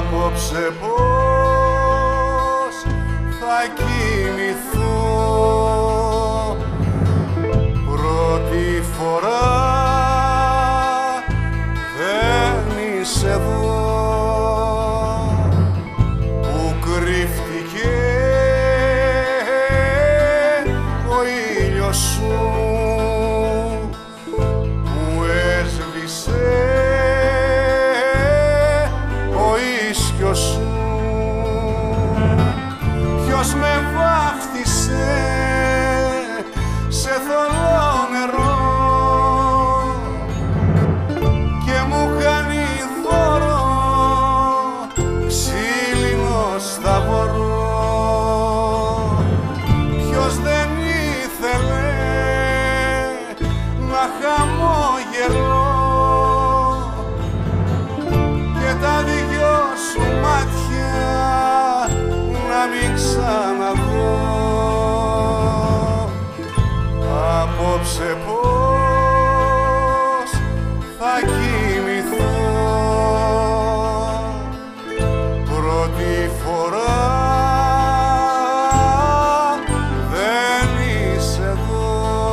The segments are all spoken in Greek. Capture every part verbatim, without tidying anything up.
Απόψε πώς θα κοιμηθώ, πρώτη φορά δεν είσαι εδώ, που κρύφτηκε ο ήλιος σου, που έσβησε ο ίσιος σου. Ποιος με βάφτισε σε θολό νερό και μου κάνει δώρο ξύλινο σταυρό. Ποιος δεν ήθελε να χαμόγελω και τα δυο σου μάτια να μην ξαναδώ. Απόψε πώς θα κοιμηθώ, πρώτη φορά δεν είσαι εδώ.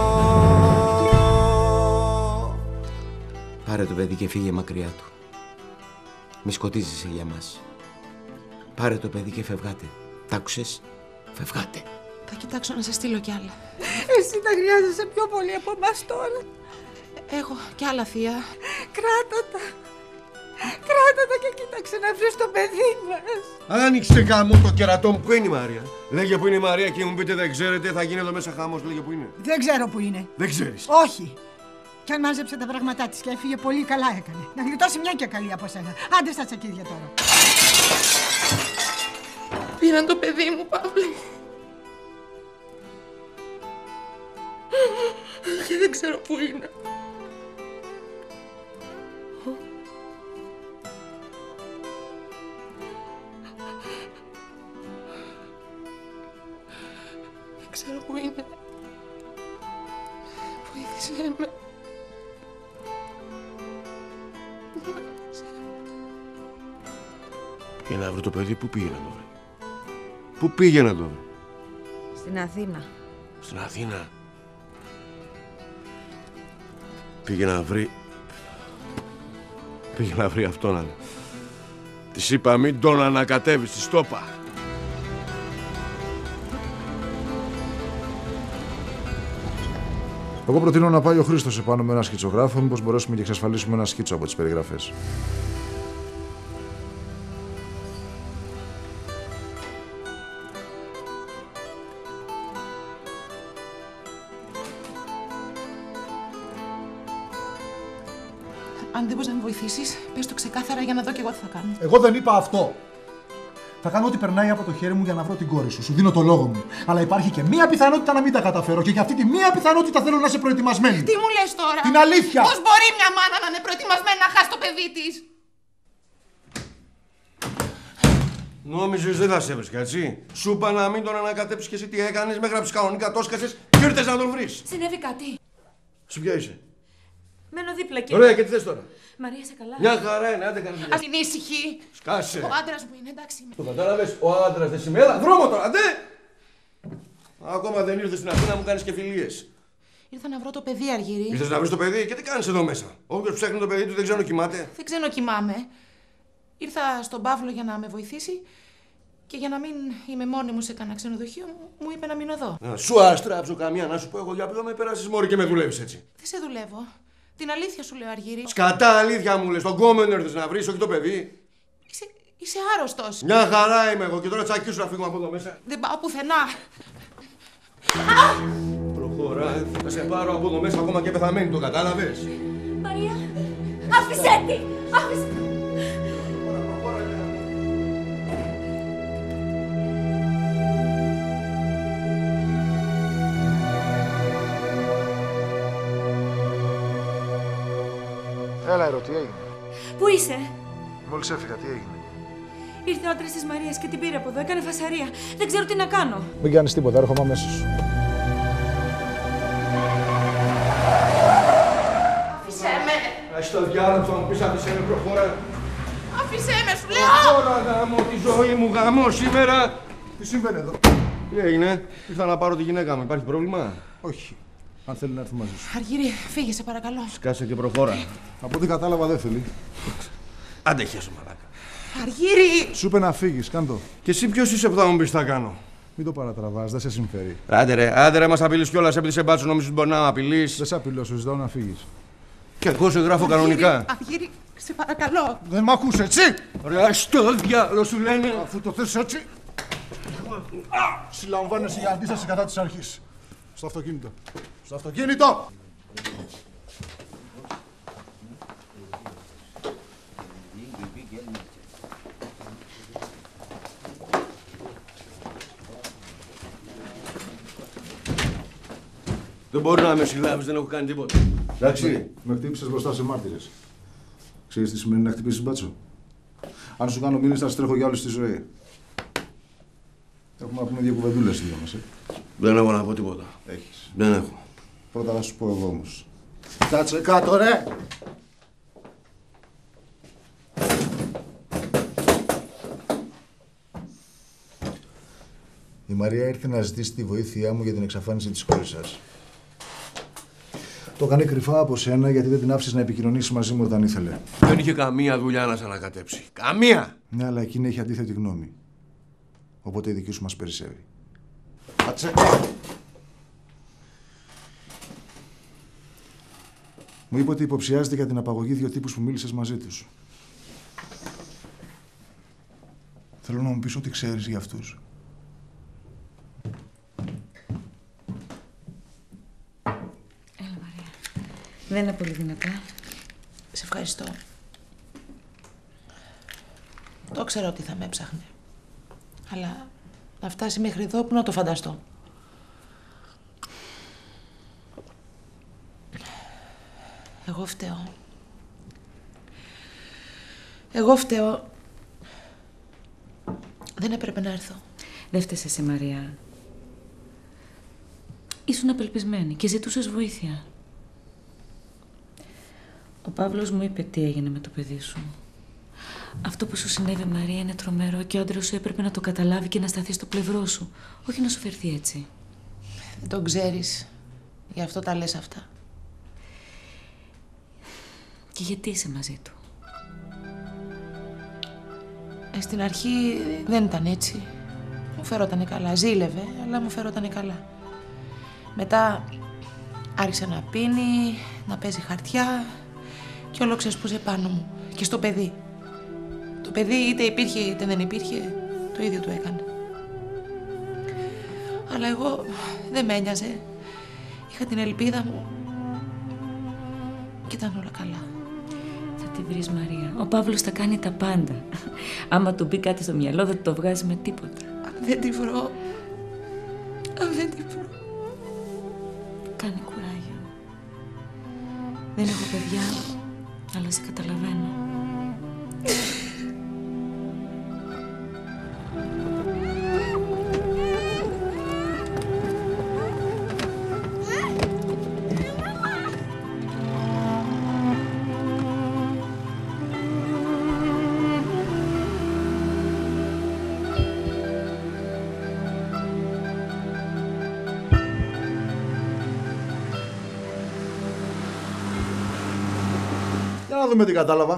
Πάρε το παιδί και φύγε μακριά του. Μη σκοτίζεσαι για μας. Πάρε το παιδί και φευγάτε. Τ' άκουσες? Φευγάτε. Θα κοιτάξω να σε στείλω κι άλλα. Εσύ τα χρειάζεσαι πιο πολύ από εμάς τώρα. Έχω κι άλλα, θεία. Κράτα τα. Κράτα τα και κοίταξε να βρεις το παιδί μας. Άνοιξε γάμο το κερατό μου. Πού είναι η Μαρία? Λέγε που είναι η Μαρία και μου πείτε δεν ξέρετε, θα γίνει εδώ μέσα χαμός. Λέγε που είναι. Δεν ξέρω που είναι. Δεν ξέρεις? Όχι. Κι αν μάζεψε τα πράγματά της και έφυγε, πολύ καλά έκανε. Να γλιτώσει μια και καλή από σένα. Άντε στα τσακίδια τώρα. Πήραν το παιδί μου, Παύλη. Και δεν ξέρω πού είναι. Δεν ξέρω πού είναι. Βοήθησέ με. Για να βρω το παιδί, πού πήγε να το βρει? Πού πήγε να το βρει? Στην Αθήνα. Στην Αθήνα. Πήγε να βρει... Πήγε να βρει αυτόν, αλλά... Της είπα μην τον ανακατεύεις, της το είπα. Εγώ προτείνω να πάει ο Χρήστος επάνω με ένα σκητσογράφο, μήπως μπορέσουμε και εξασφαλίσουμε ένα σκίτσο από τις περιγραφές. Αν δεν μπορείς να με βοηθήσεις, πες το ξεκάθαρα για να δω κι εγώ τι θα κάνω. Εγώ δεν είπα αυτό. Θα κάνω ό,τι περνάει από το χέρι μου για να βρω την κόρη σου. Σου δίνω το λόγο μου. Αλλά υπάρχει και μία πιθανότητα να μην τα καταφέρω. Και για αυτή τη μία πιθανότητα θέλω να είσαι προετοιμασμένη. Τι μου λες τώρα? Την αλήθεια! Πώς μπορεί μια μάνα να είναι προετοιμασμένη να χάσει το παιδί της? Νόμιζες δεν θα σε έβρισκα, έτσι. Σου είπα να μην τον ανακατέψεις και εσύ τι έκανες, με γράψεις κανονικά, το έσκασες και ήρθες να τον βρεις. Συνέβη κάτι. Σου ποια είσαι? Μένω δίπλα, κύριε. Ωραία, και τι θες τώρα? Μαρία, σε καλά? Μια χαρά είναι, άντε καλή δουλειά. Ας είναι ήσυχη. Σκάσε. Ο άντρας μου είναι, εντάξει. Το κατάλαβες, ο άντρας δεν σημαίνει. Έλα, δρόμο τώρα, άντε! Ακόμα δεν ήρθες στην Αθήνα, μου κάνεις και φιλίες. Ήρθα να βρω το παιδί, Αργύρη. Ήρθες να βρεις το παιδί και τι κάνεις εδώ μέσα? Όποιος ψάχνει το παιδί του δεν ξέρω κοιμάται. Δεν ξέρω κοιμάμαι. Ήρθα στον Παύλο για να με βοηθήσει και για να μην είμαι μόνη μου σε κανένα ξενοδοχείο, μου είπε να μείνω εδώ. Να σου αστράψω καμία, να σου πω εγώ για εδώ με περάσεις μόρι και με δουλεύεις έτσι. Δεν σε δουλεύω. Την αλήθεια σου λέω, Αργύρη. Σκατά αλήθεια μου λες, τον κόμενο ήρθες να βρεις, όχι το παιδί. Είσαι, είσαι άρρωστος. Μια χαρά είμαι εγώ και τώρα τσακίσου να φύγουμε από εδώ μέσα. Δεν πάω πουθενά. Προχωρά, θα σε πάρω από εδώ μέσα ακόμα και πεθαμένη, το κατάλαβες? Μαρία, άφησέ τη! Άφησε! Έλα, Ερώ, τι έγινε? Πού είσαι? Μόλις έφυγα, τι έγινε? Ήρθε ο άντρας της Μαρίας και την πήρε από εδώ, έκανε φασαρία. Δεν ξέρω τι να κάνω. Μην κάνεις τίποτα, έρχομαι αμέσως. Άφησέ με. Ας το διάλογο, θα μου πεις άφησέ με, προχώρα. Άφησέ με, σου λέω! Τώρα γάμω τη ζωή μου, γάμω σήμερα. Τι συμβαίνει εδώ? Τι έγινε, ήρθα να πάρω τη γυναίκα μου. Υπάρχει πρόβλημα? Όχι. Αν θέλει να έρθει μαζί σου. Αργύρι, φύγε σε παρακαλώ. Σκάσε και προχώρα. Από ό,τι κατάλαβα δεν θέλει. Άντε χέσου μαλάκα. Αργύρι! Σου είπε να φύγεις, κάν' το. Και εσύ ποιος είσαι που θα μου πεις τι θα κάνω? Μην το παρατραβάς, δεν σε συμφέρει. Άντε ρε, άντε ρε, μας απειλείς κιόλας επειδή σε μπάτσου νομίζεις ότι μπορεί να απειλείς. Δεν σε απειλώ, σου ζητάω να φύγεις. Και εγώ σε γράφω κανονικά. Αργύρι, σε παρακαλώ. Δεν μ' ακούς, έτσι! Ρε, στο διάλο σου λένε. Αφού το θες έτσι. Συλλαμβάνεσαι για αντίσταση κατά της αρχής. Στο αυτοκίνητο. Στο αυτοκίνητο! Δεν μπορεί να με συλλάβεις, δεν έχω κάνει τίποτα. Εντάξει. Με χτύπησες μπροστά σε μάρτυρες. Ξέρεις τι σημαίνει να χτυπήσεις μπάτσο? Αν σου κάνω μήνυση θα σε τρέχω για όλη τη ζωή. Έχουμε να πούμε δύο κουβεντούλες οι δυο μας, ε. Δεν έχω να πω τίποτα. Έχεις. Δεν έχω. Πρώτα θα σου πω εγώ όμως. Κάτσε κάτω, ρε! Η Μαρία ήρθε να ζητήσει τη βοήθειά μου για την εξαφάνιση της κόρης σας. Το έκανε κρυφά από σένα γιατί δεν την άφησες να επικοινωνήσει μαζί μου όταν ήθελε. Δεν είχε καμία δουλειά να σε ανακατέψει. Καμία! Ναι, αλλά εκείνη έχει αντίθετη γνώμη. Οπότε η δική σου μας περισσεύει. Κάτσε! Μου είπε ότι υποψιάζεται για την απαγωγή δύο τύπους που μίλησες μαζί τους. Θέλω να μου πεις ό,τι ξέρεις για αυτούς. Έλα, Μαρία. Δεν είναι πολύ δυνατά. Σε ευχαριστώ. Το ξέρω ότι θα με έψαχνε. Αλλά να φτάσει μέχρι εδώ, που να το φανταστώ. Εγώ φταίω. Εγώ φταίω. Δεν έπρεπε να έρθω. Δεν φταίς εσύ, Μαρία. Ήσουν απελπισμένη και ζητούσες βοήθεια. Ο Παύλος μου είπε τι έγινε με το παιδί σου. Αυτό που σου συνέβη, Μαρία, είναι τρομερό και ο άντρας σου έπρεπε να το καταλάβει και να σταθεί στο πλευρό σου. Όχι να σου φερθεί έτσι. Δεν τον ξέρεις. Γι' αυτό τα λες αυτά. Και γιατί είσαι μαζί του? Ε, στην αρχή δεν ήταν έτσι. Μου φερότανε καλά. Ζήλευε, αλλά μου φερότανε καλά. Μετά άρχισε να πίνει, να παίζει χαρτιά και όλο ξεσπούσε πάνω μου. Και στο παιδί. Το παιδί είτε υπήρχε είτε δεν υπήρχε, το ίδιο του έκανε. Αλλά εγώ δεν με ένοιαζε. Είχα την ελπίδα μου και ήταν όλα καλά. Θα τη βρεις, Μαρία. Ο Παύλος θα κάνει τα πάντα. Άμα του μπει κάτι στο μυαλό δεν το βγάζει με τίποτα. Αν δεν τη βρω, αν δεν τη βρω. Κάνε κουράγιο. Δεν έχω παιδιά, αλλά σε καταλαβαίνω. Να δούμε τι κατάλαβα.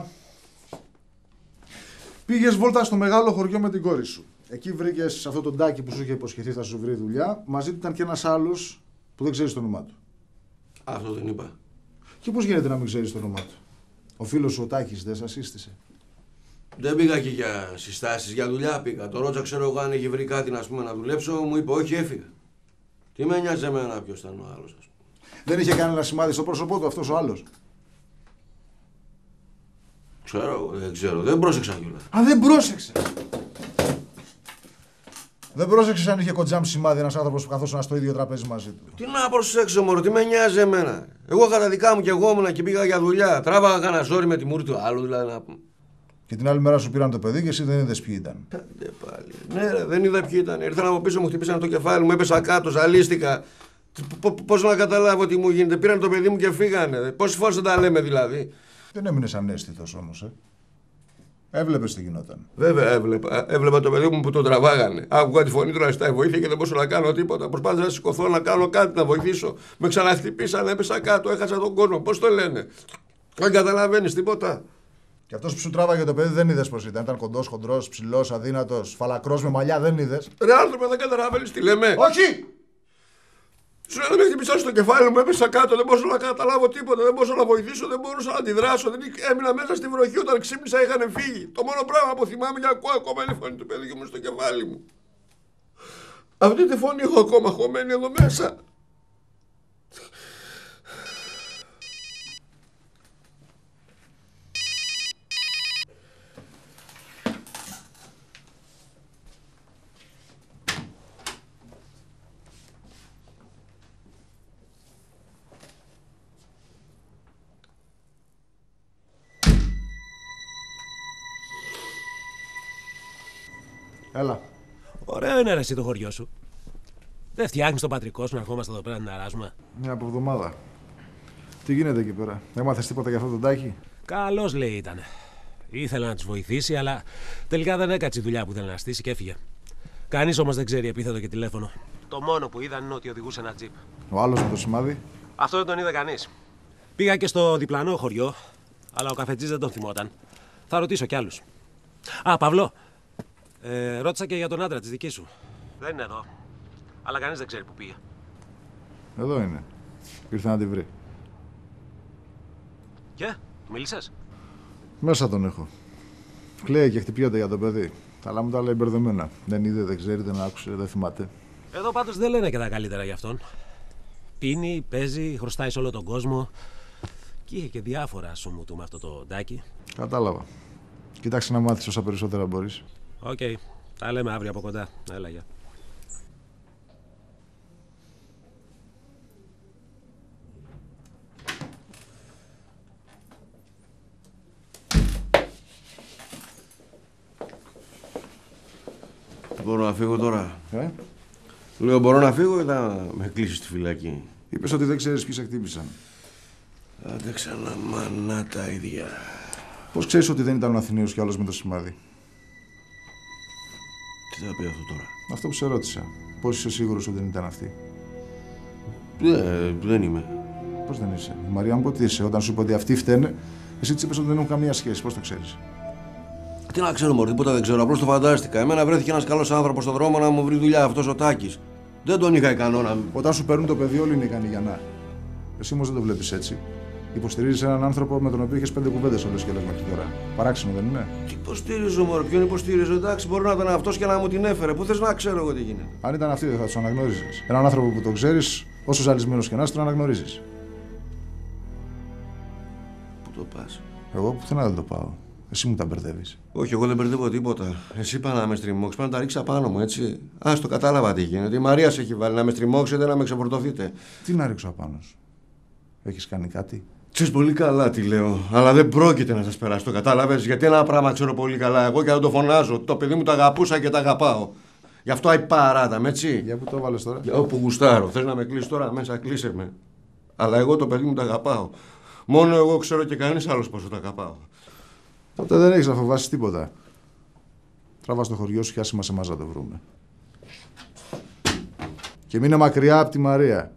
Πήγες βόλτα στο μεγάλο χωριό με την κόρη σου. Εκεί βρήκες αυτό τον Τάκη που σου είχε υποσχεθεί θα σου βρει δουλειά. Μαζί του ήταν και ένας άλλος που δεν ξέρεις το όνομά του. Αυτό δεν είπα. Και πώς γίνεται να μην ξέρεις το όνομά του? Ο φίλος σου ο Τάκης δεν σας σύστησε? Δεν πήγα εκεί για συστάσεις, για δουλειά πήγα. Το ρώτησα, ξέρω εγώ, αν έχει βρει κάτι να, πούμε, να δουλέψω. Μου είπε όχι, έφυγα. Τι με νοιάζει εμένα ποιος ήταν ο άλλος, ας πούμε. Δεν είχε κανένα σημάδι στο πρόσωπό του αυτός ο άλλος? Ξέρω, δεν ξέρω, δεν πρόσεξα κιόλας. Α, δεν πρόσεξε! Δεν πρόσεξες αν είχε κοντζάμ σημάδι ένας άνθρωπος που καθόσουν στο ίδιο τραπέζι μαζί του? Τι να προσέξω, μωρό, τι με νοιάζει εμένα. Εγώ είχα τα δικά μου και εγώ ήμουνα και πήγα για δουλειά. Τράβαγα κανένα ζόρι με τη μούρη του άλλου, δηλαδή να πούμε. Και την άλλη μέρα σου πήραν το παιδί και εσύ δεν είδες ποιοι ήταν? Άντε πάλι. Ναι, ρε, δεν είδα ποιοι ήταν. Ήρθαν από πίσω, μου χτυπήσαν το κεφάλι μου, έπεσα κάτω, ζαλίστηκα. Πώς να καταλάβω τι μου γίνεται? Πήραν το παιδί μου και φύγανε. Πόσες φορές δεν τα λέμε δηλαδή? Δεν έμεινες ανέστητος όμως, ε. Έβλεπες τι γινόταν. Βέβαια έβλεπα. Έβλεπα το παιδί μου που τον τραβάγανε. Άκουγα τη φωνή του να ζητάει βοήθεια και δεν μπορούσα να κάνω τίποτα. Προσπάθησα να σηκωθώ να κάνω κάτι, να βοηθήσω. Με ξαναχτυπήσανε, έπεσα κάτω, έχασα τον κόνο. Πώς το λένε. Δεν καταλαβαίνεις τίποτα. Και αυτός που σου τράβαγε το παιδί δεν είδες πώς ήταν. Ήταν κοντός, χοντρός, ψηλός, αδύνατος, φαλακρός με μαλλιά, δεν είδες. Ρε άνθρωπε, δεν καταλαβαίνεις τι λέμε. Όχι! Σου λέω, με χτυπήσανε στο κεφάλι μου, έπεσα κάτω, δεν μπορούσα να καταλάβω τίποτα, δεν μπορούσα να βοηθήσω, δεν μπορούσα να αντιδράσω. Δεν... Έμεινα μέσα στη βροχή, όταν ξύπνησα είχαν φύγει. Το μόνο πράγμα που θυμάμαι και ακούω ακόμα είναι η φωνή του παιδιού μου στο κεφάλι μου. Αυτή τη φωνή έχω ακόμα χωμένη εδώ μέσα. Έλα. Ωραίο είναι ρε, εσύ το χωριό σου. Δεν φτιάχνεις τον πατρικό σου να ερχόμαστε εδώ πέρα να αράζουμε. Μια από εβδομάδα. Τι γίνεται εκεί πέρα, έμαθες τίποτα για αυτό τον Τάκη? Καλός λέει ήταν. Ήθελε να τους βοηθήσει, αλλά τελικά δεν έκατσε η δουλειά που ήθελε να στήσει και έφυγε. Κανείς όμως δεν ξέρει επίθετο και τηλέφωνο. Το μόνο που είδαν είναι ότι οδηγούσε ένα τζιπ. Ο άλλος με το σημάδι. Αυτό δεν τον είδε κανείς. Πήγα και στο διπλανό χωριό, αλλά ο καφετζής δεν τον θυμόταν. Θα ρωτήσω κι άλλους. Α, Παυλό. Ε, ρώτησα και για τον άντρα της δικής σου. Δεν είναι εδώ. Αλλά κανείς δεν ξέρει που πήγε. Εδώ είναι. Ήρθε να τη βρει. Και, του μίλησες? Μέσα τον έχω. Κλαίει και χτυπιέται για το παιδί. Αλλά μου τα λέει μπερδεμένα. Δεν είδε, δεν ξέρει, δεν άκουσε, δεν θυμάται. Εδώ πάντως δεν λένε και τα καλύτερα για αυτόν. Πίνει, παίζει, χρωστάει σε όλο τον κόσμο. Και είχε και διάφορα σου μου του με αυτό το Τάκη. Κατάλαβα. Κοίταξε να μάθεις όσα περισσότερα μπορείς. Οκ. Okay. Τα λέμε αύριο από κοντά. Έλα, γεια. Μπορώ να φύγω τώρα. Ε? Λέω, μπορώ να φύγω ή θα με κλείσεις στη φυλακή? Είπες ότι δεν ξέρεις ποιοι σε χτύπησαν. Άντε ξανά, μανά τα ίδια. Πώς ξέρεις ότι δεν ήταν ο Αθηναίος κι άλλος με το σημάδι? Τι θα πει αυτό τώρα? Αυτό που σε ρώτησα. Πώς είσαι σίγουρος ότι δεν ήταν αυτή? Ε, δεν είμαι. Πώς δεν είσαι? Η Μαρία μου πω τι είσαι. Όταν σου είπε ότι αυτοί φταίνε, εσύ της είπες ότι δεν έχουν καμία σχέση. Πώς το ξέρεις? Τι να ξέρω, μωρέ, τίποτα δεν ξέρω. Απλώς το φαντάστηκα. Εμένα βρέθηκε ένας καλός άνθρωπος στον δρόμο να μου βρει δουλειά, αυτός ο Τάκης. Δεν τον είχα ικανό να. Όταν σου παίρνουν το παιδί, όλοι είναι ικανοί για να. Εσύ όμως δεν το βλέπεις έτσι. Υποστηρίζεις έναν άνθρωπο με τον οποίο είχες πέντε κουβέντες όλες και όλες μέχρι τώρα. Παράξενο δεν είναι? Τι υποστήριζω, μωρέ, ποιον υποστήριζω? Εντάξει, μπορεί να ήταν αυτός και να μου την έφερε. Πού θες να ξέρω εγώ τι γίνεται? Αν ήταν αυτή, δεν θα του αναγνώριζες. Έναν άνθρωπο που το ξέρεις, όσο ζαλισμένος και να είσαι, τον αναγνωρίζεις. Πού το πας? Εγώ πουθενά δεν το πάω. Εσύ μου τα μπερδεύεις. Όχι, εγώ δεν μπερδεύω τίποτα. Εσύ πά να με στριμώξεις, πά να τα ρίξεις απάνω μου, έτσι. Ας το κατάλαβα τι γίνεται. Η Μαρία σε έχει βάλει να με στριμώξετε, να με ξεφορτωθείτε. Τι να ρίξω απάνω σου? Έχεις κάνει κάτι? Ξέρεις πολύ καλά τι λέω, αλλά δεν πρόκειται να σας περάσει, το κατάλαβες? Γιατί ένα πράγμα ξέρω πολύ καλά, εγώ και δεν το φωνάζω. Το παιδί μου το αγαπούσα και το αγαπάω. Γι' αυτό η παράτα με, έτσι. Για πού το βάλες τώρα? Για όπου γουστάρω. Θες να με κλείσεις τώρα μέσα, κλείσε με. Αλλά εγώ το παιδί μου το αγαπάω. Μόνο εγώ ξέρω και κανείς άλλος πόσο το αγαπάω. Τότε δεν έχεις να φοβάσεις τίποτα. Τραβά στο χωριό σου και άσε μας εμάς να το βρούμε. Και μείνε μακριά από τη Μαρία.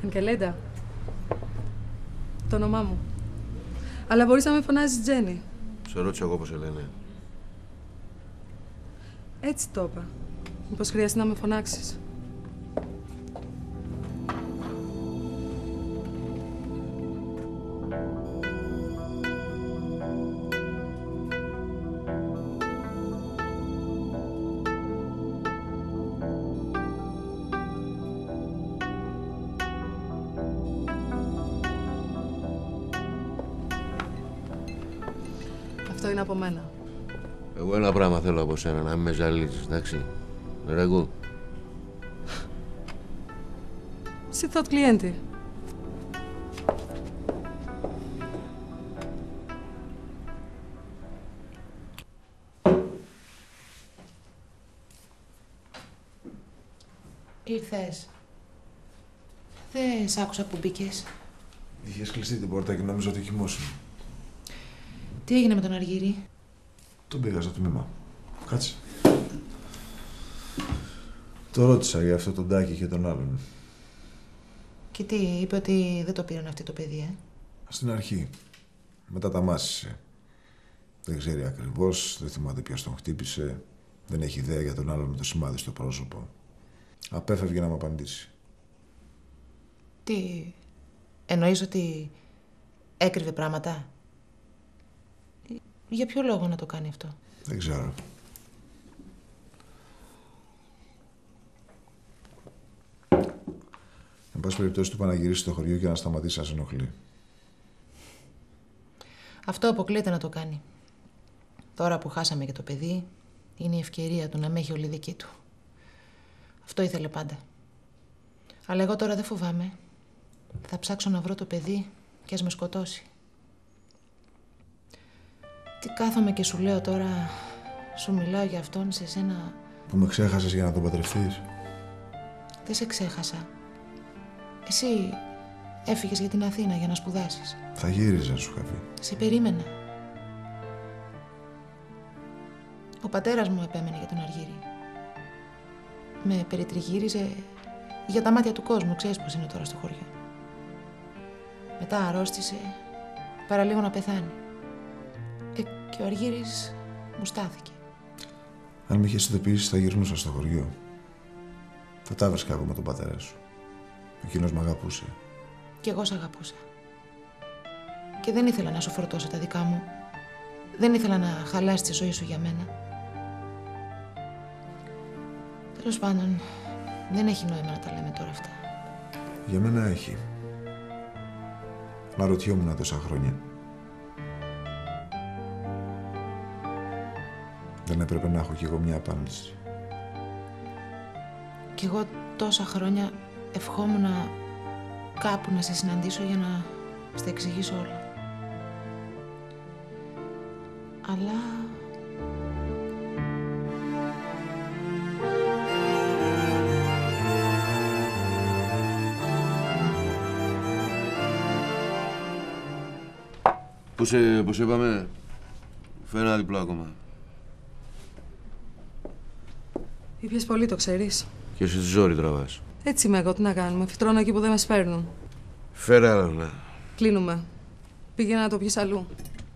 Μικελέντα. Το όνομά μου. Αλλά μπορείς να με φωνάζεις Τζένι. Σε ρώτησα εγώ πώς σε λένε. Έτσι το είπα. Μήπως χρειαστεί να με φωνάξεις. Αυτό είναι από μένα. Εγώ ένα πράγμα θέλω από σένα, να μην με ζαλίζεις, εντάξει. Ρεγού. Sit thought κλιέντη. Ήρθες. Δεν σ' άκουσα που μπήκες. Είχες κλειστεί την πόρτα και νόμιζα ότι κοιμόσουν. Τι έγινε με τον Αργύρη? Τον πήγα στο τμήμα. Κάτσε. Το ρώτησα για αυτό τον Τάκη και τον άλλον. Και τι, είπε ότι δεν το πήραν αυτή το παιδί, ε? Στην αρχή. Μετά τα μάσησε. Δεν ξέρει ακριβώς, δεν θυμάται ποιος τον χτύπησε. Δεν έχει ιδέα για τον άλλον με το σημάδι στο πρόσωπο. Απέφευγε να μου απαντήσει. Τι, εννοείς ότι έκρυβε πράγματα? Για ποιο λόγο να το κάνει αυτό? Δεν ξέρω. Εν πάση περιπτώσει του είπα να γυρίσει στο χωριό και να σταματήσει να σε ενοχλεί. Αυτό αποκλείεται να το κάνει. Τώρα που χάσαμε και το παιδί, είναι η ευκαιρία του να με έχει όλη δική του. Αυτό ήθελε πάντα. Αλλά εγώ τώρα δεν φοβάμαι. Θα ψάξω να βρω το παιδί και ας με σκοτώσει. Τι κάθομαι και σου λέω τώρα, σου μιλάω για αυτόν σε σένα. Που με ξέχασες για να τον παντρευτείς. Δεν σε ξέχασα. Εσύ έφυγες για την Αθήνα για να σπουδάσεις. Θα γύριζα, σου είχα πει. Σε περίμενα. Ο πατέρας μου επέμενε για τον Αργύρη. Με περιτριγύριζε για τα μάτια του κόσμου. Ξέρεις πώς είναι τώρα στο χωριό. Μετά αρρώστησε, παραλίγο να πεθάνει. Ε, και ο Αργύρης μου στάθηκε. Αν με είχες ειδοποιήσει, θα γυρνούσα στο χωριό. Θα τα έβρισκα εγώ με τον πατέρα σου. Εκείνος με αγαπούσε. Κι εγώ σ' αγαπούσα. Και δεν ήθελα να σου φορτώσω τα δικά μου. Δεν ήθελα να χαλάσει τη ζωή σου για μένα. Τέλος πάντων, δεν έχει νόημα να τα λέμε τώρα αυτά. Για μένα έχει. Να ρωτιόμουν τόσα χρόνια. Δεν έπρεπε να έχω κι εγώ μια απάντηση. Κι εγώ τόσα χρόνια ευχόμουν κάπου να σε συναντήσω για να στα εξηγήσω όλα. Αλλά... Πώς, ε, πώς είπαμε, φέρε ένα διπλό ακόμα. Ήπιες πολύ, το ξέρεις. Και εσύ τη ζόρι τραβάς. Έτσι είμαι εγώ, τι να κάνουμε. Φυτρώνω εκεί που δεν με σπέρνουν. Φέρε άλλο, ναι. Κλείνουμε. Πήγαινε να το πιεις αλλού.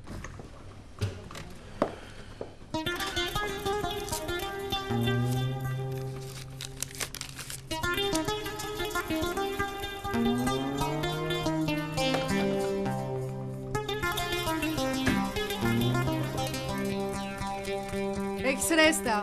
Έχεις ρέστα.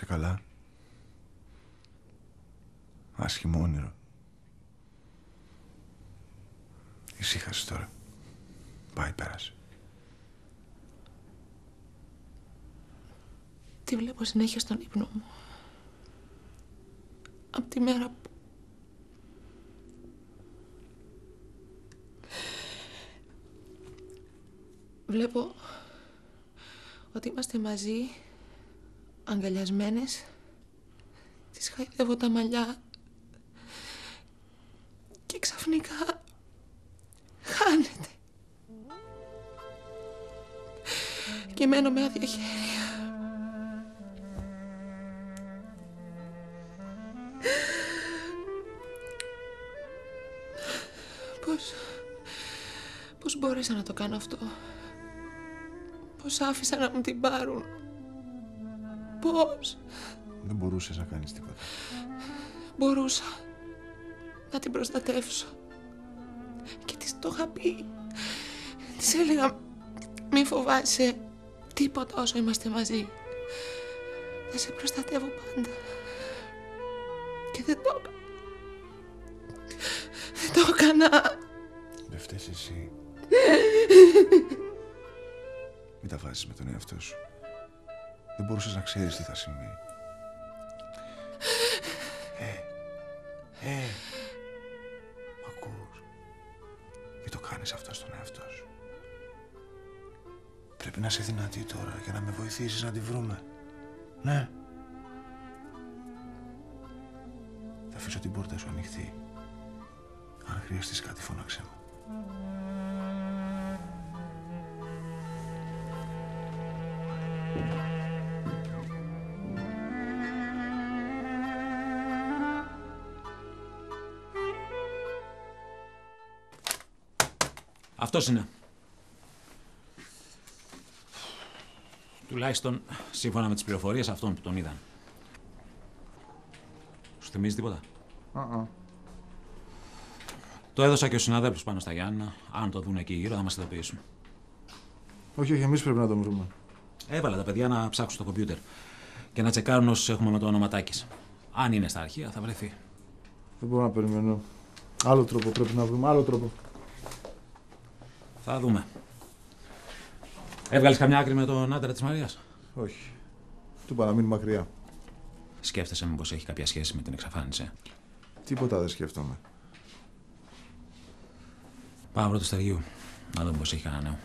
Είσαι καλά? Άσχημο όνειρο. Ησύχασε τώρα. Πάει, πέρασε. Τη βλέπω συνέχεια στον ύπνο μου. Από τη μέρα που... Βλέπω ότι είμαστε μαζί, αγκαλιασμένες. Της χαϊδεύω τα μαλλιά και ξαφνικά χάνεται. Και μένω με άδεια χέρια. Πώς... Πώς μπόρεσα να το κάνω αυτό? Πώς άφησα να μου την πάρουν? Πώς? Δεν μπορούσες να κάνεις τίποτα. Μπορούσα να την προστατεύσω. Και της το είχα πει. Της έλεγα μη φοβάσαι τίποτα όσο είμαστε μαζί. Θα σε προστατεύω πάντα. Και δεν το έκανα. Δεν το έκανα. Δεν φταίς εσύ. Μην τα βάζεις με τον εαυτό σου. Δεν μπορούσες να ξέρεις τι θα συμβεί. Ε, ε, μ' ακούς? Μην το κάνεις αυτό στον εαυτό σου. Πρέπει να είσαι δυνατή τώρα για να με βοηθήσεις να τη βρούμε. Ναι. Θα αφήσω την πόρτα σου ανοιχτή. Αν χρειαστείς κάτι, φώναξε μου. Αυτός είναι. Τουλάχιστον σύμφωνα με τις πληροφορίες αυτών που τον είδαν. Σου θυμίζει τίποτα? Uh-uh. Το έδωσα και στους συναδέλφους πάνω στα Γιάννα. Αν το δουν εκεί γύρω θα μας ειδοποιήσουν. Όχι, όχι, εμείς πρέπει να τον βρούμε. Έβαλα τα παιδιά να ψάξουν στο κομπιούτερ και να τσεκάρουν όσους έχουμε με το όνομα Τάκης. Αν είναι στα αρχεία θα βρεθεί. Δεν μπορώ να περιμένω. Άλλο τρόπο πρέπει να βρούμε, άλλο τρόπο. Θα δούμε. Έβγαλες καμιά άκρη με τον άντρα της Μαρίας? Όχι. Του είπα να μείνει μακριά. Σκέφτεσαι μήπως έχει κάποια σχέση με την εξαφάνιση? Τίποτα δεν σκέφτομαι. Πάμε πρώτο Στεργίου. Να δούμε πως έχει κανένα νέο.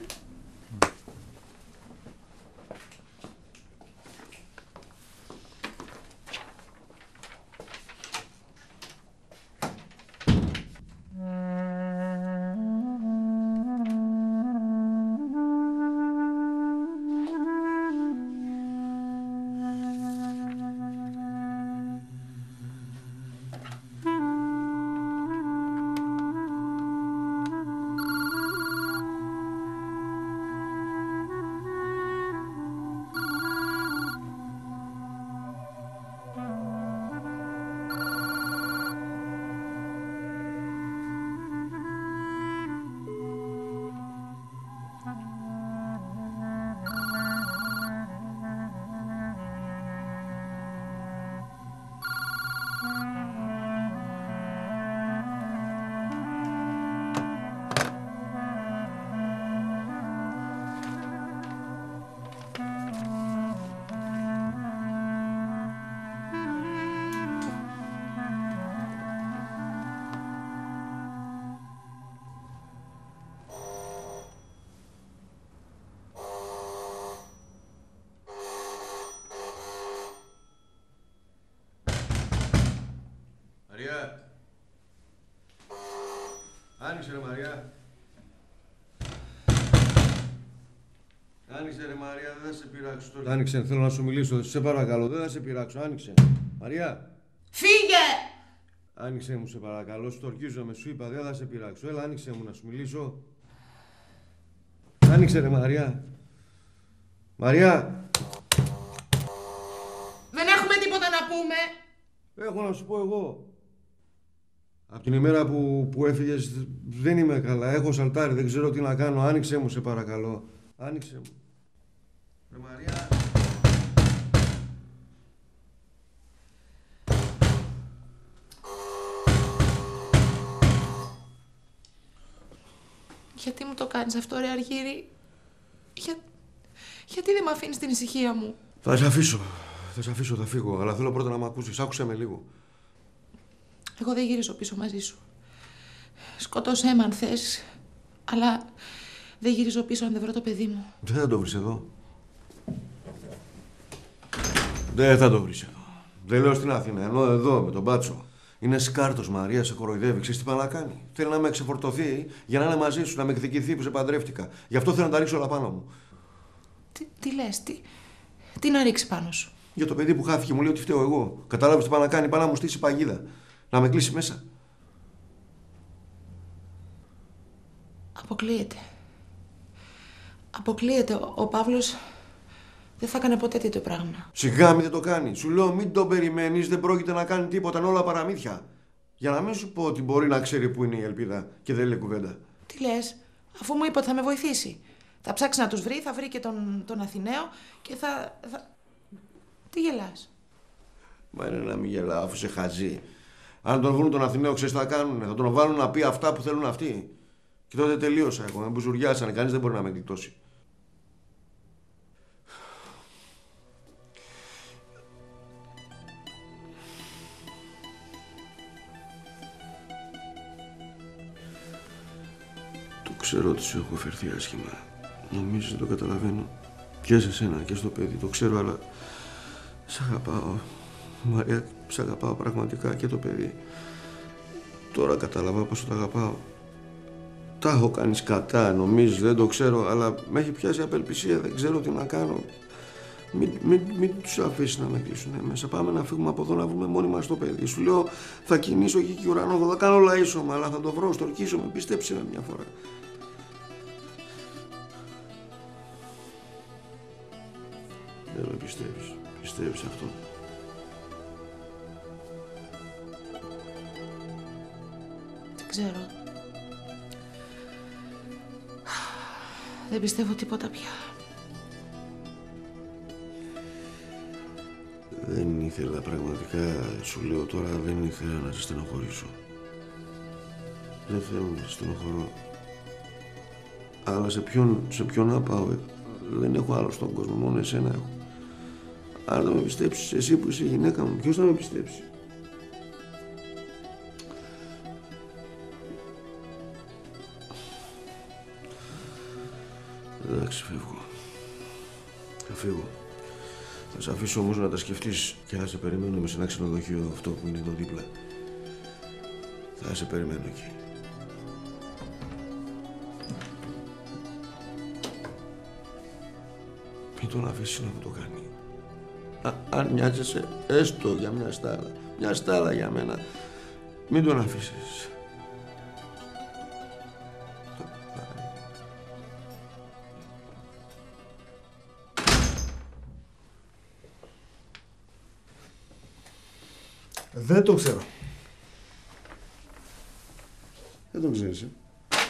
Μαρία. Άνοιξε ρε Μαρία. Άνοιξε ρε Μαρία, δεν θα σε πειράξω τώρα. Άνοιξε, θέλω να σου μιλήσω, σε παρακαλώ, δεν θα σε πειράξω, άνοιξε. Μαρία. Φύγε! Άνοιξε μου σε παρακαλώ, στορκίζομαι, σου είπα, δεν θα σε πειράξω. Έλα, άνοιξε μου να σου μιλήσω. Άνοιξε ρε Μαρία. Μαρία. Δεν έχουμε τίποτα να πούμε. Έχω να σου πω εγώ. Από την ημέρα που, που έφυγες δεν είμαι καλά. Έχω σαλτάρει, δεν ξέρω τι να κάνω. Άνοιξε μου σε παρακαλώ. Άνοιξε μου. Ρε Μαρία. Γιατί μου το κάνεις αυτό, ρε Αργύρη? Για... Γιατί δεν με αφήνεις την ησυχία μου? Θα σε αφήσω. Θα σε αφήσω, θα φύγω. Αλλά θέλω πρώτα να με ακούσεις. Άκουσε με λίγο. Εγώ δεν γυρίζω πίσω μαζί σου. Σκοτώσέ με αν θες. Αλλά δεν γυρίζω πίσω αν δεν βρω το παιδί μου. Δεν θα το βρεις εδώ. Δεν θα το βρεις εδώ. Δεν λέω στην Αθήνα, ενώ εδώ με τον Μπάτσο. Είναι σκάρτος, Μαρία, σε κοροϊδεύει. Ξέρεις τι πάει να κάνει? Θέλει να με εξεφορτωθεί για να είναι μαζί σου, να με εκδικηθεί που σε παντρεύτηκα. Γι' αυτό θέλω να τα ρίξω όλα πάνω μου. Τι, τι λες, τι, τι να ρίξει πάνω σου? Για το παιδί που χάθηκε μου λέει ότι φταίω εγώ. Κατάλαβες τι πάει να κάνει? Πάει να μου στήσει παγίδα. Να με κλείσει μέσα. Αποκλείεται. Αποκλείεται. Ο, ο Παύλος δεν θα έκανε ποτέ τέτοιο πράγμα. Σιγά μην δεν το κάνει. Σου λέω μην τον περιμένεις, δεν πρόκειται να κάνει τίποτα, είναι όλα παραμύθια. Για να μην σου πω ότι μπορεί να ξέρει που είναι η ελπίδα και δεν λέει κουβέντα. Τι λες, αφού μου είπε ότι θα με βοηθήσει. Θα ψάξει να τους βρει, θα βρει και τον, τον Αθηναίο και θα, θα... Τι γελάς? Μα είναι να μην γελάω αφού σε χαζεί. Αν τον βρουν τον Αθηναίο, ξέρεις τι θα κάνουνε? Θα τον βάλουν να πει αυτά που θέλουν αυτοί. Και τότε τελείωσα εγώ. Με μπουζουριάσανε. Κανείς δεν μπορεί να με γλιτώσει. Το ξέρω ότι σου έχω φερθεί άσχημα. Νομίζεις δεν το καταλαβαίνω. Και σε σένα και στο παιδί. Το ξέρω, αλλά σ' αγαπάω. Μαρία, σ' αγαπάω πραγματικά και το παιδί. Τώρα κατάλαβα πόσο το αγαπάω. Τα έχω κάνει σκατά, νομίζεις, δεν το ξέρω, αλλά με έχει πιάσει απελπισία, δεν ξέρω τι να κάνω. Μην, μην, μην τους αφήσεις να με κλείσουν μέσα. Πάμε να φύγουμε από εδώ να βρούμε μόνοι μας το παιδί. Σου λέω, θα κινήσω γη και ουρανό, θα κάνω όλα ίσωμα, αλλά θα το βρω, στορκίζομαι, πιστέψε με μια φορά. Δεν με πιστεύεις, πιστεύεις αυτό? Δεν ξέρω. Δεν πιστεύω τίποτα πια. Δεν ήθελα πραγματικά, σου λέω τώρα, δεν ήθελα να σε στενοχωρήσω. Δεν θέλω να σε στενοχωρώ. Αλλά σε ποιον, σε ποιον να πάω, ε? Δεν έχω άλλο στον κόσμο, μόνο εσένα έχω. Αν δεν με πιστέψεις, εσύ που είσαι η γυναίκα μου, ποιος θα με πιστέψει? Εντάξει, φεύγω. Θα φύγω. Θα σε αφήσω όμως να τα σκεφτείς και θα σε περιμένω με σε ένα ξενοδοχείο αυτό που είναι εδώ δίπλα. Θα σε περιμένω εκεί. Μην τον αφήσεις να μου το κάνει. Α, αν νοιάζεσαι έστω για μια στάλα, μια στάλα για μένα, μην τον αφήσεις. Δεν το ξέρω. Δεν το ξέρεις, ε.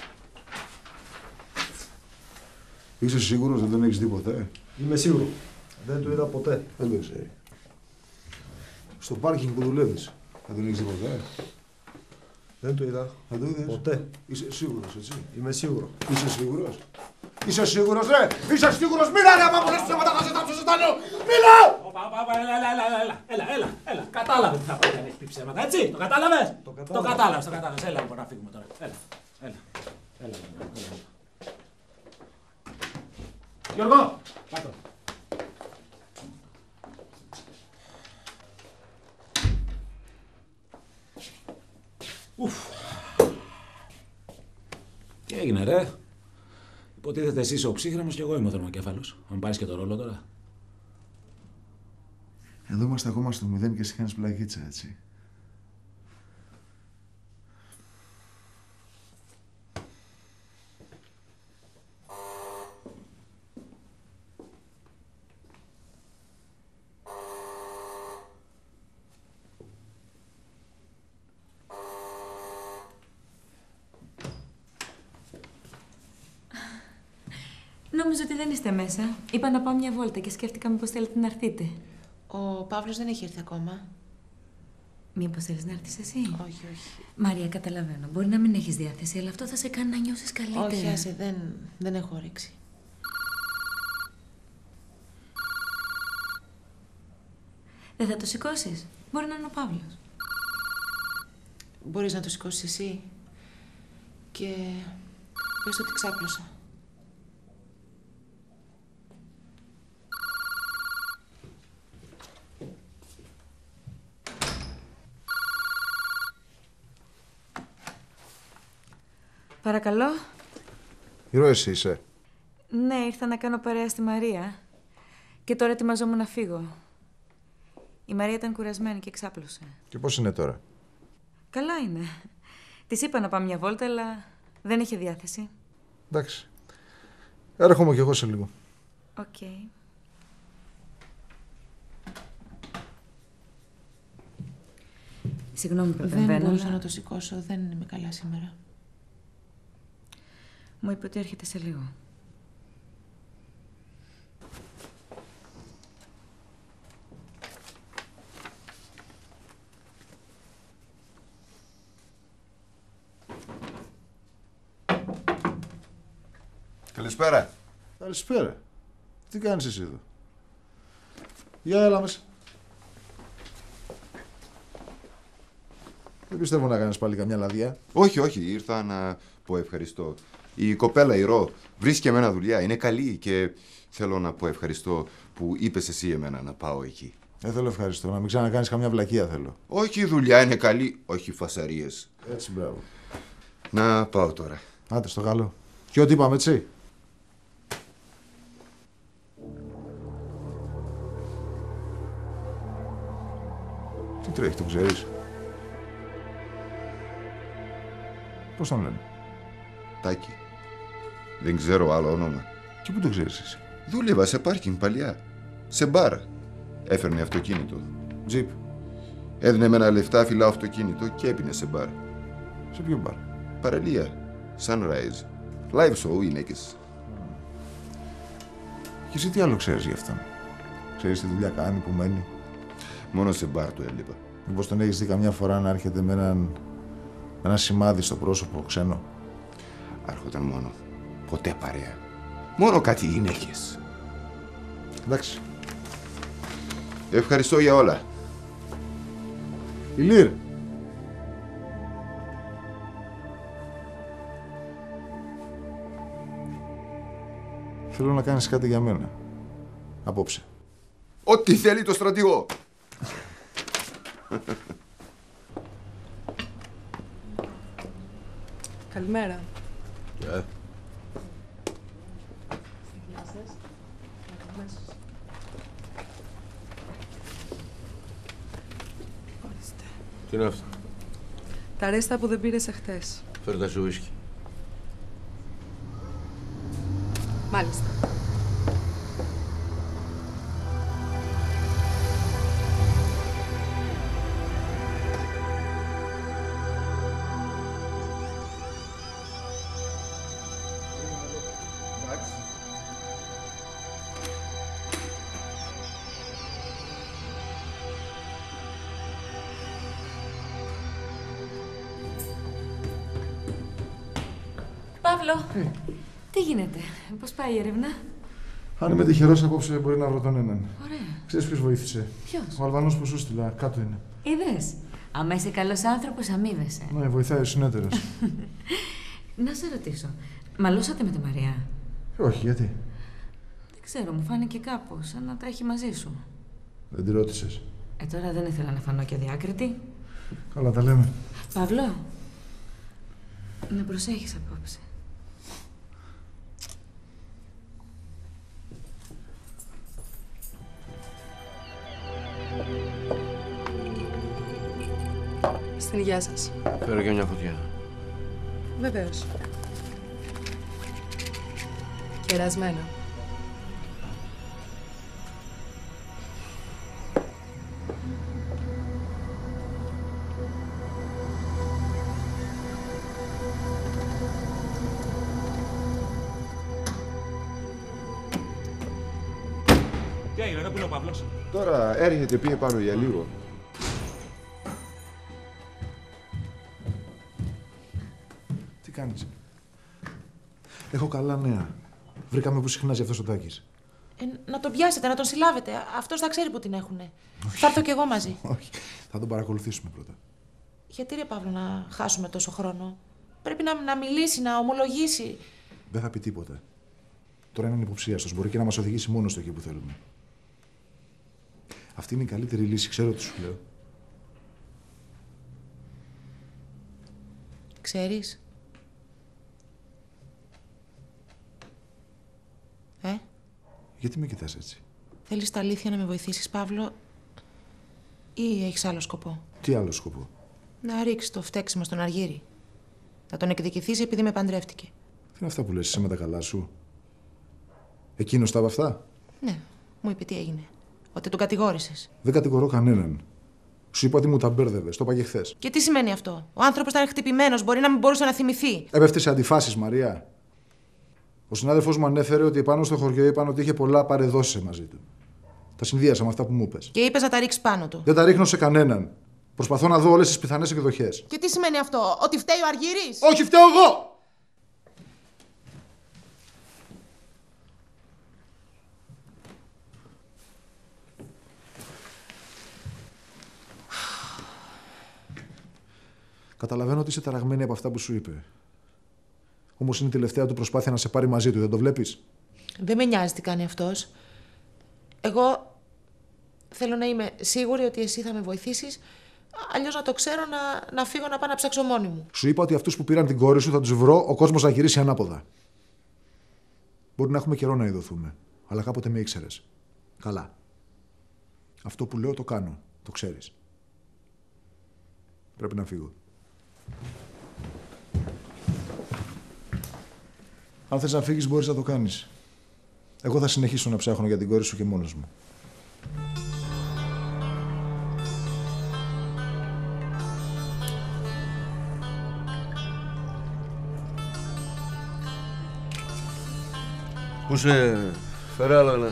Είσαι σίγουρος ότι δεν έχεις δει ποτέ? Είμαι σίγουρο. Δεν το είδα ποτέ. Δεν το ξέρει. Στο πάρκινγκ που δουλεύεις, δεν τον έχεις δει ποτέ? Δεν το είδα. Δεν το είδες? Ποτέ. Είσαι σίγουρος, έτσι? Είμαι σίγουρο. Είσαι σίγουρος? Είσαι σίγουρος, ρε! Είσαι σίγουρος! Μίλα, ρε! Άμα μου λες ψέματα, θα σε τάψω στο στάνιο! Μίλα! Έλα, έλα, έλα, έλα, έλα, έλα, έλα. Κατάλαβε τι θα πάει να έχεις πει ψέματα, έτσι. Το κατάλαβες? Το κατάλαβες, το κατάλαβες. Έλα λοιπόν να φύγουμε τώρα. Έλα, έλα, έλα, έλα. Γιώργο, κάτω. Ουφ. Τι έγινε, ρε? Υποτίθεται εσύ είσαι ο ψύχρεμος και εγώ είμαι ο θερμοκέφαλος. Αν πάρεις και το ρόλο τώρα. Εδώ είμαστε ακόμα στο μηδέν και εσύ κάνεις πλαγίτσα, έτσι. Νόμιζα ότι δεν είστε μέσα. Είπα να πάω μια βόλτα και σκέφτηκα μήπως θέλετε να έρθετε. Ο Παύλος δεν έχει έρθει ακόμα. Μήπως θέλεις να έρθεις εσύ? Όχι, όχι. Μαρία, καταλαβαίνω. Μπορεί να μην έχεις διάθεση, αλλά αυτό θα σε κάνει να νιώσεις καλύτερα. Όχι, άσε, δεν, δεν έχω όρεξη. Δεν θα το σηκώσεις? Μπορεί να είναι ο Παύλος. Μπορείς να το σηκώσεις εσύ και πες ότι ξάπλωσα. Παρακαλώ. Ηρώ, εσύ είσαι. Ναι, ήρθα να κάνω παρέα στη Μαρία και τώρα ετοιμαζόμουν να φύγω. Η Μαρία ήταν κουρασμένη και ξάπλωσε. Και πώς είναι τώρα? Καλά είναι. Της είπα να πάμε μια βόλτα, αλλά δεν είχε διάθεση. Εντάξει. Έρχομαι κι εγώ σε λίγο. Οκ. Okay. Συγγνώμη που Δεν μπορούσα αλλά... να το σηκώσω. Δεν είμαι καλά σήμερα. Μου είπε ότι έρχεται σε λίγο. Καλησπέρα. Καλησπέρα. Τι κάνεις εσύ εδώ? Για έλα μέσα. Δεν πιστεύω να κάνεις πάλι καμιά λαδιά. Όχι, όχι. Ήρθα να πω ευχαριστώ. Η κοπέλα η Ρο βρίσκει εμένα δουλειά. Είναι καλή και θέλω να πω ευχαριστώ που είπες εσύ εμένα να πάω εκεί. Δεν θέλω ευχαριστώ. Να μην ξανακάνεις καμιά βλακεία θέλω. Όχι, η δουλειά είναι καλή. Όχι φασαρίες. Έτσι, μπράβο. Να πάω τώρα. Άντε στο καλό. Και ό,τι είπαμε, έτσι. Τι τρέχει, το ξέρεις? Πώς τον λένε? Τάκη. Δεν ξέρω άλλο όνομα. Και πού το ξέρεις εσύ? Δούλευα σε πάρκινγκ παλιά. Σε μπάρα. Έφερνε αυτοκίνητο. Τζιπ. Έδινε με ένα λεφτά, φυλάω αυτοκίνητο και έπινε σε μπάρα. Σε ποιο μπάρα? Παραλία. Sunrise. Live show, γυναίκες. Και εσύ τι άλλο ξέρεις γι' αυτόν? Ξέρεις τι δουλειά κάνει, που μένει? Μόνο σε μπαρ του έλειπα. Μήπως τον έχεις δει καμιά φορά να έρχεται με έναν... ένα σημάδι στο πρόσωπο, ξένο? Άρχονταν μόνο. Ποτέ παρέα. Μόνο κάτι γυναίκες. Εντάξει. Ευχαριστώ για όλα. Ηλίρ. Θέλω να κάνεις κάτι για μένα. Απόψε. Ό,τι θέλει το στρατηγό. Καλημέρα. Yeah. Τι είναι αυτό? Τα ρέστα που δεν πήρες εχθές. Φέρε τα σου ουίσκι. Μάλιστα. Παύλο, hey. Τι γίνεται, πώς πάει η έρευνα? Αν είμαι τυχερός απόψε μπορεί να βρω τον έναν. Ωραία. Ξέρεις ποιος βοήθησε? Ποιος? Ο Αλβανός που σου στείλα, κάτω είναι. Είδες, άμα είσαι καλός άνθρωπος αμείβεσαι. Ναι, βοηθάει ο συνέτερος. Να σε ρωτήσω, μαλώσατε με τη Μαρία? Ε, όχι, γιατί? Δεν ξέρω, μου φάνηκε κάπως, σαν να τα έχει μαζί σου. Δεν τη ρώτησες? Ε, τώρα δεν ήθελα να φανώ και αδιάκριτη. Καλά τα λέμε. Παύλο, να προσέχεις απόψε. Στην υγεία σας. Φέρω και μια φωτιά. Βεβαίως. Κερασμένο. Τι έγινε, πού είναι ο Παύλος? Τώρα έρχεται, πήγε πάνω για λίγο. κάνεις? Έχω καλά νέα. Βρήκαμε που συχνάζει αυτός ο Τάκης. Ε, να τον πιάσετε, να τον συλλάβετε. Αυτός θα ξέρει που την έχουνε. Θα έρθω κι εγώ μαζί. Όχι. Θα τον παρακολουθήσουμε πρώτα. Γιατί ρε Παύλο να χάσουμε τόσο χρόνο? Πρέπει να, να μιλήσει, να ομολογήσει. Δεν θα πει τίποτα. Τώρα είναι υποψίαστος. Μπορεί και να μας οδηγήσει μόνο στο εκεί που θέλουμε. Αυτή είναι η καλύτερη λύση. Ξέρω τι σου λέω. Ξέρεις. Ε? Γιατί με κοιτάς έτσι? Θέλεις τα αλήθεια να με βοηθήσεις, Παύλο, ή έχεις άλλο σκοπό? Τι άλλο σκοπό? Να ρίξεις το φταίξιμο στον Αργύρη. Να τον εκδικηθείς επειδή με παντρεύτηκε. Τι είναι αυτά που λες, είσαι με τα καλά σου? Εκείνος τα από αυτά? Ναι, μου είπε τι έγινε. Ότι τον κατηγόρησες. Δεν κατηγορώ κανέναν. Σου είπα ότι μου τα μπέρδευες, το είπα και χθες. Και τι σημαίνει αυτό? Ο άνθρωπος ήταν χτυπημένος, μπορεί να μην μπορούσε να θυμηθεί. Έπεφτε σε αντιφάσεις, Μαρία. Ο συνάδελφός μου ανέφερε ότι επάνω στο χωριό είπαν ότι είχε πολλά παρεδώσεις μαζί του. Τα συνδύασα με αυτά που μου είπες. Και είπες να τα ρίξεις πάνω του. Δεν τα ρίχνω σε κανέναν. Προσπαθώ να δω όλες τις πιθανές εκδοχές. Και τι σημαίνει αυτό? Ότι φταίει ο Αργύρης? Όχι, φταίω εγώ! Καταλαβαίνω ότι είσαι ταραγμένη από αυτά που σου είπε. Όμως είναι η τελευταία του προσπάθεια να σε πάρει μαζί του, δεν το βλέπεις? Δεν με νοιάζει τι κάνει αυτός. Εγώ θέλω να είμαι σίγουρη ότι εσύ θα με βοηθήσεις, αλλιώς να το ξέρω να, να φύγω να πάω να ψάξω μόνη μου. Σου είπα ότι αυτούς που πήραν την κόρη σου θα τους βρω, ο κόσμος να γυρίσει ανάποδα. Μπορεί να έχουμε καιρό να ειδωθούμε, αλλά κάποτε με ήξερες. Καλά. Αυτό που λέω το κάνω, το ξέρεις. Πρέπει να φύγω. Αν θες να φύγεις μπορείς να το κάνεις. Εγώ θα συνεχίσω να ψάχνω για την κόρη σου και μόνος μου. Πού σε φέρε άλλο ένα?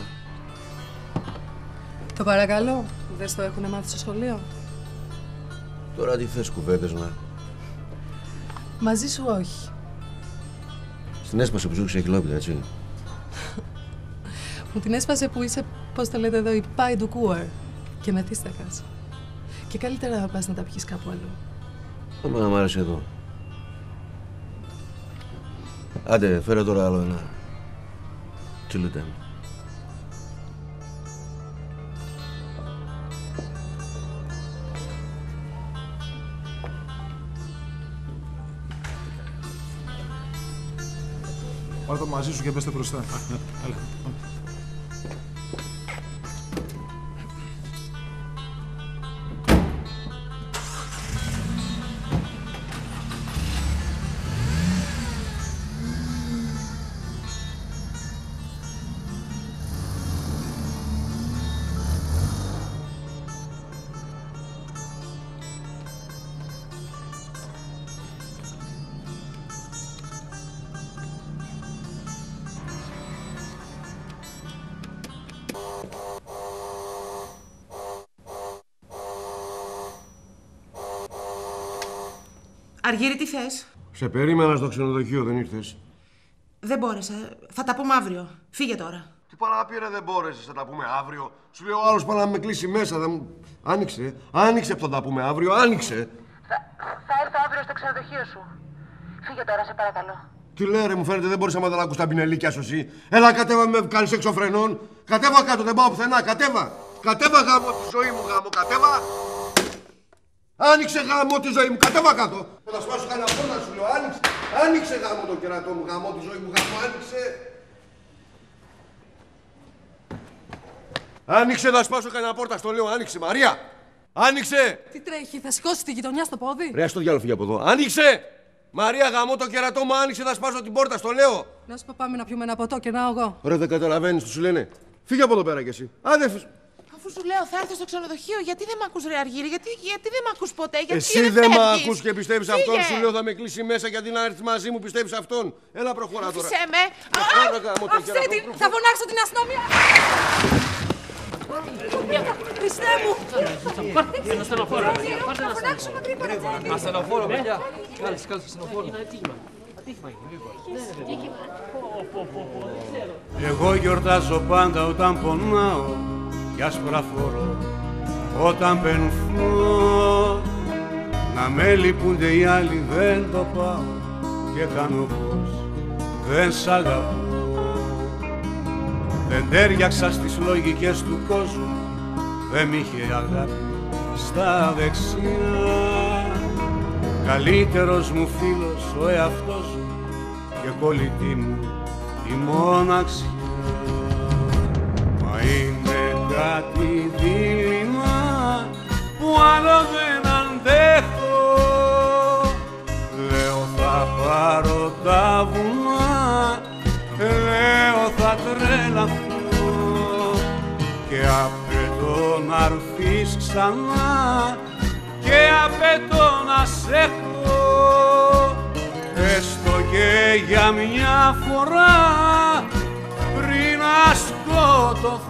Το παρακαλώ, δεν στο έχουνε μάθει στο σχολείο? Τώρα τι θες κουβέντες να... Μαζί σου όχι. Στην έσπασε που σου έξι κιλόπιτα, έτσι. Μου την έσπασε που είσαι, πώς το λέτε εδώ, η πάη του κούαρ. Και μεθύστακας. Και καλύτερα να πας να τα πιεις κάπου αλλού. Άμα να μ' άρεσε εδώ. Άντε, φέρε τώρα άλλο ένα. Τσιλούτε. Πάρε το μαζί σου και πέστε μπροστά. Αργύρη, τι θες? Σε περίμενα στο ξενοδοχείο, δεν ήρθες? Δεν μπόρεσα. Θα τα πούμε αύριο. Φύγε τώρα. Τι παράπειρε δεν μπόρεσες, θα τα πούμε αύριο. Σου λέει ο άλλος πάει να με κλείσει μέσα. Δεν... Άνοιξε. Άνοιξε που θα τα πούμε αύριο. Άνοιξε. Θα, θα έρθω αύριο στο ξενοδοχείο σου. Φύγε τώρα, σε παρακαλώ. Τι λέει ρε, μου φαίνεται δεν μπορείς να δεν ακούς τα πινελίκια σου εσύ. Έλα κατέβα με κάνεις εξωφρενών. Κατέβα κάτω, δεν πάω πουθενά. Κατέβα. Κατέβα γάμο τη ζωή μου, γάμο. Κατέβα. Άνοιξε γάμο τη ζωή μου, κατέβα κάτω. Θα σπάσω κανένα πόρτα σου λέω, άνοιξε. Άνοιξε γάμο το κερατό μου, γάμο τη ζωή μου, γάμο, άνοιξε. Άνοιξε, θα σπάσω κανένα πόρτα στο λέω, άνοιξε, Μαρία. Άνοιξε. Τι τρέχει, θα σηκώσει τη γειτονιά στο πόδι? Ρε, στο διάλογο φύγει από εδώ. Άνοιξε. Μαρία, γάμο το κερατό μου, άνοιξε, θα σπάσω την πόρτα στο λέω. Να σου πω πάμε να πιούμε ένα ποτό και να εγώ. Ρε, δεν καταλαβαίνεις τι σου λένε. Φύγε από εδώ πέρα κι εσύ. Άντε, αφού σου λέω θα έρθω στο ξενοδοχείο, γιατί δεν μ' ακούς ρε Αργύρη, γιατί, γιατί δεν μ' ακούς ποτέ, γιατί εσύ δεν, δεν μ' ακούς και πιστεύεις αυτόν, σου λέω θα με κλείσει μέσα γιατί να έρθεις μαζί μου, πιστεύεις αυτόν. Έλα προχωρά τώρα. Άφησέ με. Άφησέ την, θα φωνάξω την αστυνομία. Χριστέ μου. Πάρτε ένα στενοφόρο. Θα φωνάξουμε γρήγορα. Ασθενοφόρο, παιδιά. Κάλεσε, κάλεσε ασθενοφόρο. Εγώ γιορτάζω πάντα όταν πονάω κι άσπρα φορώ όταν πενθώ. Να με λυπούνται οι άλλοι δεν το πάω και κάνω πως δεν σ' αγαπώ. Δεν τέριαξα στις λογικές του κόσμου, δεν μ' είχε αγάπη στα δεξιά. Καλύτερος μου φίλος ο εαυτός μου και κολλητή μου η μοναξιά. Μα είναι κάτι δίλημα που άλλο δεν αντέχω. Λέω θα πάρω τα βουνά, λέω θα τρελαθώ και απαιτώ να έρθεις ξανά και απαιτώ να σε έχω, έστω και για μια φορά πριν να σκοτωθώ.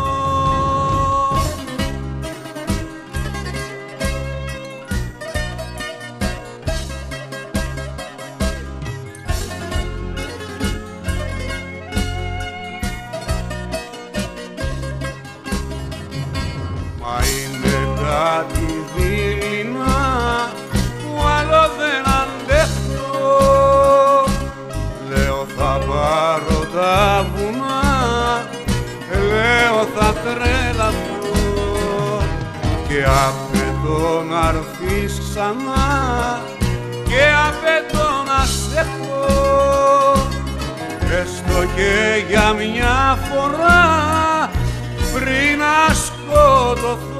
Μα είναι κάτι δειλινά που άλλο δεν αντέχω. Λέω θα πάρω τα βουνά, λέω θα τρελαθώ και απαιτώ να έρθεις ξανά και απαιτώ να σε έχω, έστω και για μια φορά πριν να σκοτωθώ.